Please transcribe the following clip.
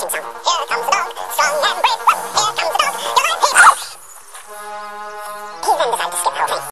marching song. Here comes the dog, strong and brave. Here comes the dog, you're gonna hate. He then decided to skip the whole thing.